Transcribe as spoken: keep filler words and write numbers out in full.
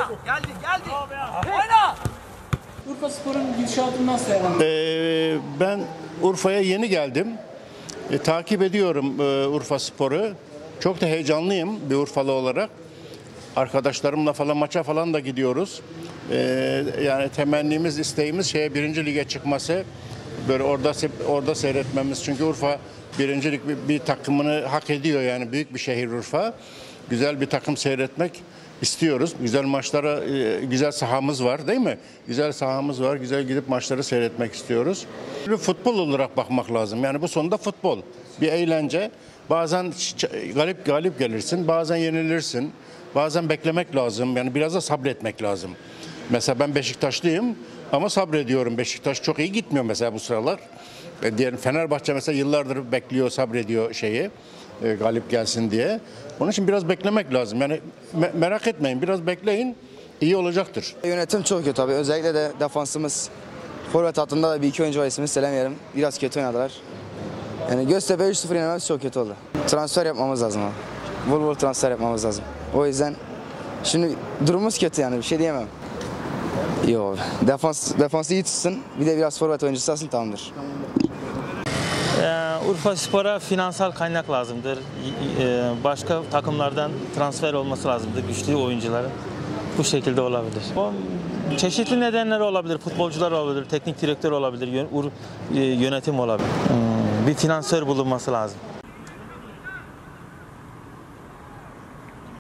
Oyna. Geldi geldi. Oyna. Urfaspor'un gidişatını nasıl değerlendiriyorsunuz? Ee, ben Urfa'ya yeni geldim. E, takip ediyorum e, Urfaspor'u. Çok da heyecanlıyım bir Urfalı olarak. Arkadaşlarımla falan maça falan da gidiyoruz. Ee, yani temennimiz, isteğimiz şeye birinci lige çıkması. Böyle orada orada seyretmemiz. Çünkü Urfa birinci lig bir, bir takımını hak ediyor, yani büyük bir şehir Urfa. Güzel bir takım seyretmek istiyoruz. Güzel maçlara, e, güzel sahamız var değil mi? Güzel sahamız var. Güzel gidip maçları seyretmek istiyoruz. Bir futbol olarak bakmak lazım. Yani bu sonunda futbol. Bir eğlence. Bazen galip galip gelirsin, bazen yenilirsin. Bazen beklemek lazım. Yani biraz da sabretmek lazım. Mesela ben Beşiktaşlıyım ama sabrediyorum. Beşiktaş çok iyi gitmiyor mesela bu sıralar. E, diyelim Fenerbahçe mesela yıllardır bekliyor, sabrediyor şeyi. E, galip gelsin diye. Onun için biraz beklemek lazım. Yani me- merak etmeyin, biraz bekleyin, iyi olacaktır. Yönetim çok kötü abi. Özellikle de defansımız, forvet hattında da bir iki oyuncu var, ismini söylemiyorum. Biraz kötü oynadılar. Yani Göztepe üç sıfır yenilmemiz çok kötü oldu. Transfer yapmamız lazım abi. Bol bol transfer yapmamız lazım. O yüzden şimdi durumumuz kötü, yani bir şey diyemem. Yok abi. Defans, defansı iyi tutsun. Bir de biraz forvet oyuncusu alsın, tamamdır. Ee, Urfaspor'a finansal kaynak lazımdır. Ee, başka takımlardan transfer olması lazımdır, güçlü oyuncuların. Bu şekilde olabilir. O, çeşitli nedenler olabilir. Futbolcular olabilir, teknik direktör olabilir, yön, ur, e, yönetim olabilir. Hmm, bir finansör bulunması lazım.